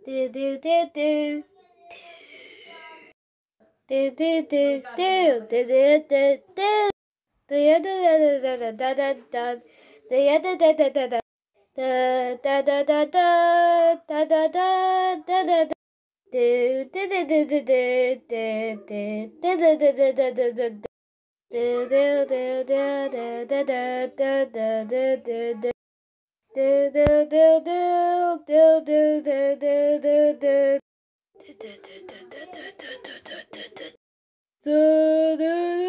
do do do do. Do do do do do do do do. Da da da da da da da. Da da da da da da. Da da da da da da da da da da da. Do do do do do do do do do do do do do do do. Do do do do do do do do do do do. Do do do do do do do do do do. Do do do do do do do do do do. Do do